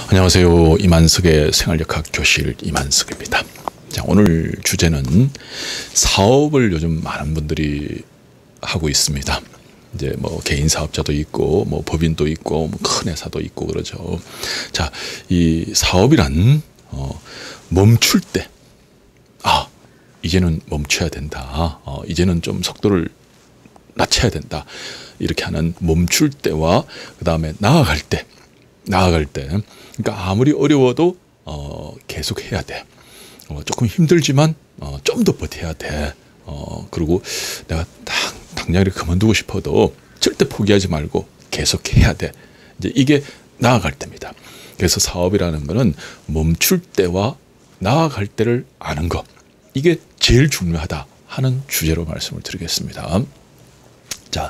안녕하세요. 이만석의 생활역학 교실 이만석입니다. 자, 오늘 주제는 사업을 요즘 많은 분들이 하고 있습니다. 이제 뭐 개인 사업자도 있고 뭐 법인도 있고 뭐 큰 회사도 있고 그러죠. 자, 이 사업이란 멈출 때 이제는 멈춰야 된다. 이제는 좀 속도를 낮춰야 된다. 이렇게 하는 멈출 때와 그 다음에 나아갈 때 그러니까 아무리 어려워도 계속 해야 돼. 조금 힘들지만 좀 더 버텨야 돼. 그리고 내가 당장 이렇게 그만두고 싶어도 절대 포기하지 말고 계속 해야 돼. 이제 이게 나아갈 때입니다. 그래서 사업이라는 거는 멈출 때와 나아갈 때를 아는 것, 이게 제일 중요하다 하는 주제로 말씀을 드리겠습니다. 자,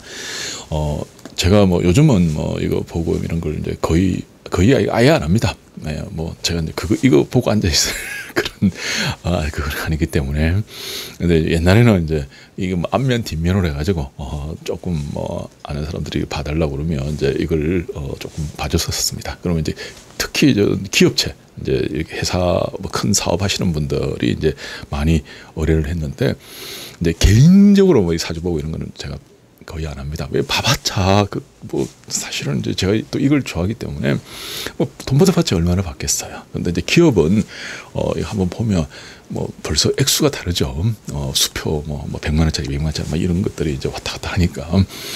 제가 뭐 요즘은 뭐 이거 보고 이런 걸 이제 거의 아예 안 합니다. 네, 뭐 제가 이제 이거 보고 앉아 있을 그런 그건 아니기 때문에. 근데 옛날에는 이제 이거 뭐 앞면 뒷면으로 해가지고 조금 뭐 아는 사람들이 봐달라고 그러면 이제 이걸 조금 봐줬었습니다. 그러면 이제 특히 저 기업체 이제 이렇게 회사 뭐 큰 사업 하시는 분들이 이제 많이 의뢰를 했는데, 이제 개인적으로 뭐 사주 보고 이런 거는 제가 거의 안 합니다. 왜 봐봤자 뭐 사실은 이제 제가 또 이걸 좋아하기 때문에 뭐 돈 받아봤자 얼마나 받겠어요. 근데 이제 기업은 한번 보면 뭐 벌써 액수가 다르죠. 수표 뭐 100만 원짜리 200만 원짜리 막 이런 것들이 이제 왔다 갔다 하니까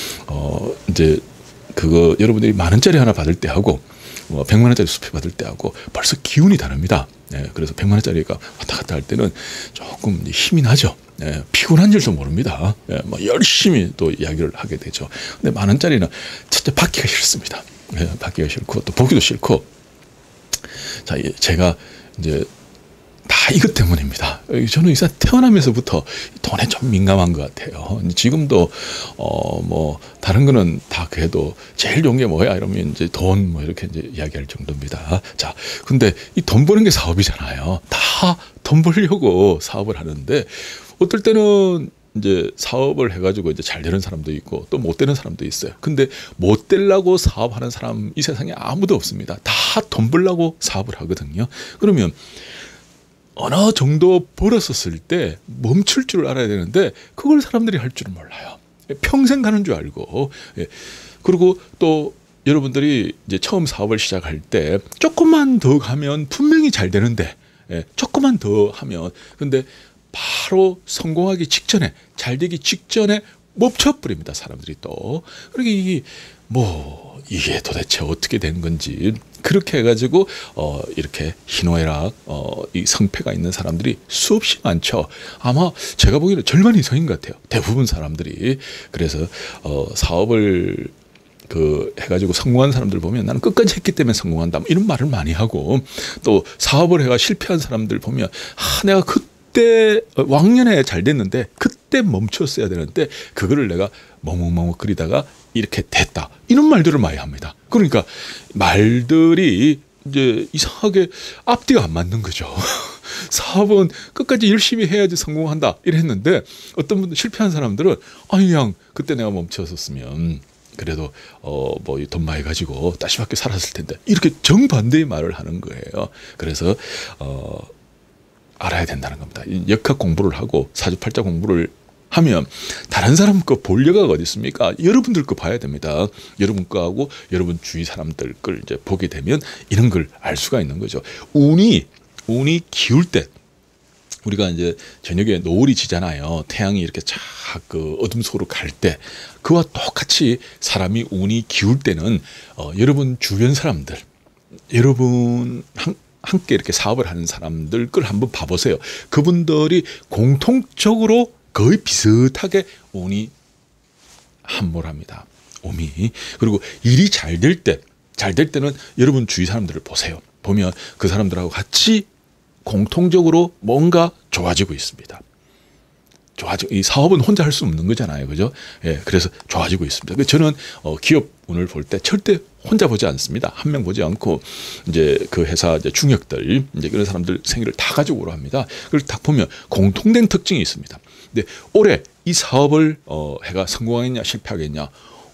이제 그거 여러분들이 만 원짜리 하나 받을 때 하고 100만 원짜리 수표 받을 때 하고 벌써 기운이 다릅니다. 그래서 100만 원짜리가 왔다 갔다 할 때는 조금 힘이 나죠. 피곤한 줄도 모릅니다. 뭐 열심히 또 이야기를 하게 되죠. 근데 만 원짜리는 진짜 받기가 싫습니다. 받기가 싫고 또 보기도 싫고. 자, 제가 이제 다 이것 때문입니다. 저는 이제 태어나면서부터 돈에 좀 민감한 것 같아요. 지금도 뭐 다른 거는 다 그래도 제일 좋은 게 뭐야 이러면 이제 돈 뭐 이렇게 이제 이야기할 정도입니다. 자, 근데 이 돈 버는 게 사업이잖아요. 다 돈 벌려고 사업을 하는데 어떨 때는 이제 사업을 해가지고 이제 잘 되는 사람도 있고 또 못 되는 사람도 있어요. 근데 못 되려고 사업하는 사람 이 세상에 아무도 없습니다. 다 돈 벌려고 사업을 하거든요. 그러면 어느 정도 벌었었을 때 멈출 줄 알아야 되는데 그걸 사람들이 할 줄은 몰라요. 평생 가는 줄 알고. 그리고 또 여러분들이 이제 처음 사업을 시작할 때 조금만 더 가면 분명히 잘 되는데 조금만 더 하면 근데 바로 성공하기 직전에 잘 되기 직전에 멈춰버립니다. 사람들이 또. 그러게 이게 도대체 어떻게 된 건지 그렇게 해가지고 이렇게 희노애락 이 성패가 있는 사람들이 수없이 많죠. 아마 제가 보기에는 절반 이상인 것 같아요. 대부분 사람들이. 그래서 사업을 해가지고 성공한 사람들 보면 나는 끝까지 했기 때문에 성공한다 이런 말을 많이 하고, 또 사업을 해가 실패한 사람들 보면 내가 그때 왕년에 잘 됐는데 그때 멈췄어야 되는데 그거를 내가 멍멍멍거리다가 이렇게 됐다 이런 말들을 많이 합니다. 그러니까 말들이 이제 이상하게 앞뒤가 안 맞는 거죠. 사업은 끝까지 열심히 해야지 성공한다 이랬는데 어떤 분들 실패한 사람들은 그냥 그때 내가 멈췄었으면 그래도 뭐 돈 많이 가지고 따시밖에 살았을 텐데 이렇게 정반대의 말을 하는 거예요. 그래서 알아야 된다는 겁니다. 역학 공부를 하고 사주팔자 공부를 하면 다른 사람 거 볼 여가가 어디 있습니까? 여러분들 거 봐야 됩니다. 여러분 거하고 여러분 주위 사람들 걸 이제 보게 되면 이런 걸 알 수가 있는 거죠. 운이 기울 때 우리가 이제 저녁에 노을이 지잖아요. 태양이 이렇게 착 어둠 속으로 갈 때 그와 똑같이 사람이 운이 기울 때는 여러분 주변 사람들, 여러분 함께 이렇게 사업을 하는 사람들 걸 한번 봐보세요. 그분들이 공통적으로 거의 비슷하게 운이 함몰합니다. 운이. 그리고 일이 잘 될 때는 여러분 주위 사람들을 보세요. 보면 그 사람들하고 같이 공통적으로 뭔가 좋아지고 있습니다. 이 사업은 혼자 할 수 없는 거잖아요. 그죠? 그래서 좋아지고 있습니다. 저는 기업 운을 볼 때 절대 혼자 보지 않습니다. 한 명 보지 않고 이제 그 회사 이제 중역들 이제 그런 사람들 생일을 다 가지고 오라 합니다. 그걸 딱 보면 공통된 특징이 있습니다. 근데 올해 이 사업을 해가 성공하겠냐 실패하겠냐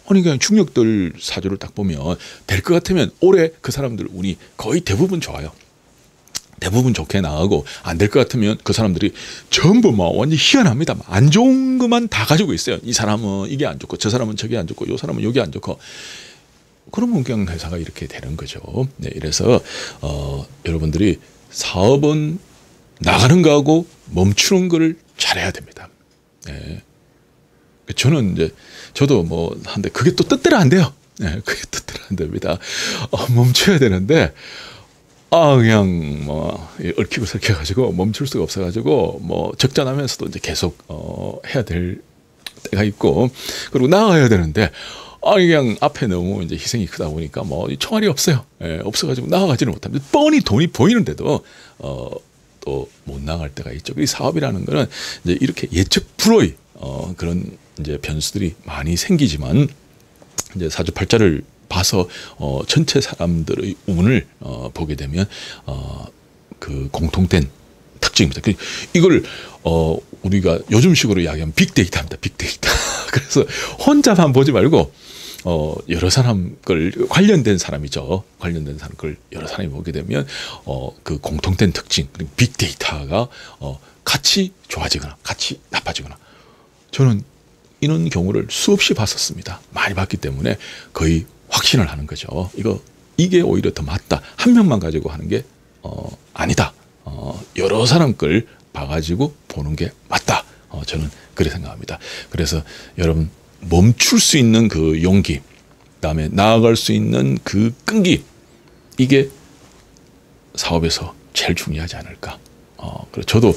아니 그냥 중력들 사주를 딱 보면 될 것 같으면 올해 그 사람들 운이 거의 대부분 좋아요. 대부분 좋게 나가고 안 될 것 같으면 그 사람들이 전부 막 완전 희한합니다. 안 좋은 것만 다 가지고 있어요. 이 사람은 이게 안 좋고 저 사람은 저게 안 좋고 요 사람은 여기 안 좋고 그러면 그냥 회사가 이렇게 되는 거죠. 네, 이래서 여러분들이 사업은 나가는 거하고 멈추는 거를 잘해야 됩니다. 네. 저는 이제 저도 뭐 한데 그게 또 뜻대로 안 돼요. 네, 그게 뜻대로 안 됩니다. 멈춰야 되는데 그냥 뭐 얽히고 설켜가지고 멈출 수가 없어가지고 뭐 적잖하면서도 이제 계속 해야 될 때가 있고 그리고 나가야 되는데 그냥 앞에 너무 이제 희생이 크다 보니까 뭐 총알이 없어요. 예, 없어가지고 나가지는 못합니다. 뻔히 돈이 보이는데도 또 못 나갈 때가 있죠. 이 사업이라는 거는 이제 이렇게 예측 불허의 그런 이제 변수들이 많이 생기지만 이제 사주팔자를 봐서 전체 사람들의 운을 보게 되면 그 공통된 특징입니다. 이걸 우리가 요즘식으로 이야기하면 빅데이터입니다. 빅데이터. 그래서 혼자만 보지 말고 여러 사람 걸 관련된 사람이죠. 관련된 사람 걸 여러 사람이 보게 되면 그 공통된 특징 그리고 빅데이터가 같이 좋아지거나 같이 나빠지거나 저는 이런 경우를 수없이 봤었습니다. 많이 봤기 때문에 거의 확신을 하는 거죠. 이게 오히려 더 맞다. 한 명만 가지고 하는 게 아니다. 여러 사람 걸 봐가지고 보는 게 맞다. 저는 그렇게 생각합니다. 그래서 여러분 멈출 수 있는 그 용기, 그다음에 나아갈 수 있는 그 끈기, 이게 사업에서 제일 중요하지 않을까. 그래서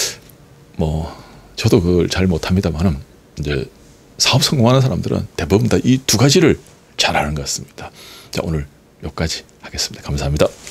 저도 그걸 잘 못합니다만은 이제 사업 성공하는 사람들은 대부분 다 이 두 가지를 잘하는 것 같습니다. 자, 오늘 여기까지 하겠습니다. 감사합니다.